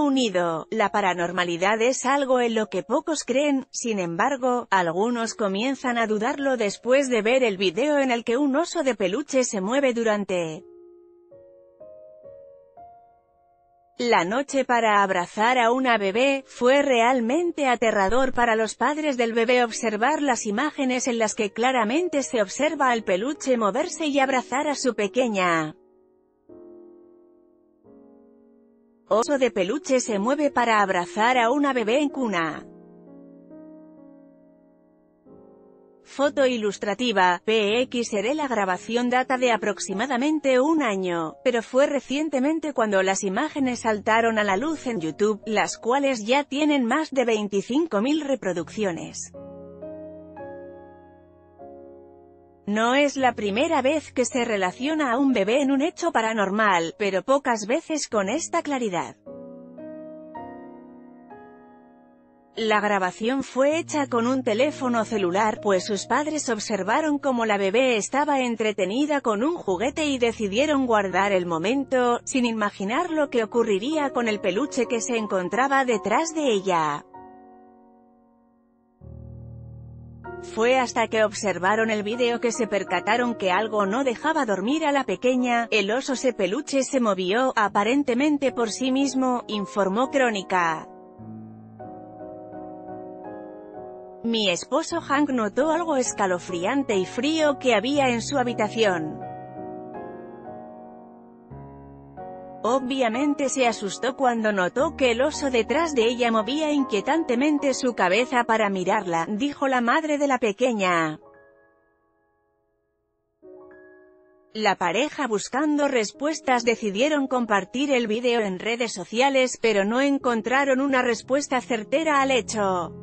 Reino Unido. La paranormalidad es algo en lo que pocos creen, sin embargo, algunos comienzan a dudarlo después de ver el video en el que un oso de peluche se mueve durante la noche para abrazar a una bebé. Fue realmente aterrador para los padres del bebé observar las imágenes en las que claramente se observa al peluche moverse y abrazar a su pequeña. Oso de peluche se mueve para abrazar a una bebé en cuna. Foto ilustrativa, PXR. La grabación data de aproximadamente un año, pero fue recientemente cuando las imágenes saltaron a la luz en YouTube, las cuales ya tienen más de 25.000 reproducciones. No es la primera vez que se relaciona a un bebé en un hecho paranormal, pero pocas veces con esta claridad. La grabación fue hecha con un teléfono celular, pues sus padres observaron cómo la bebé estaba entretenida con un juguete y decidieron guardar el momento, sin imaginar lo que ocurriría con el peluche que se encontraba detrás de ella. Fue hasta que observaron el vídeo que se percataron que algo no dejaba dormir a la pequeña. El oso de peluche se movió, aparentemente por sí mismo, informó Crónica. Mi esposo Hank notó algo escalofriante y frío que había en su habitación. Obviamente se asustó cuando notó que el oso detrás de ella movía inquietantemente su cabeza para mirarla, dijo la madre de la pequeña. La pareja, buscando respuestas, decidieron compartir el vídeo en redes sociales, pero no encontraron una respuesta certera al hecho.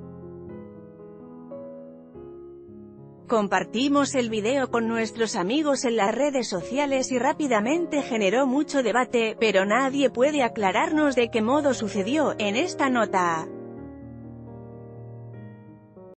Compartimos el video con nuestros amigos en las redes sociales y rápidamente generó mucho debate, pero nadie puede aclararnos de qué modo sucedió. En esta nota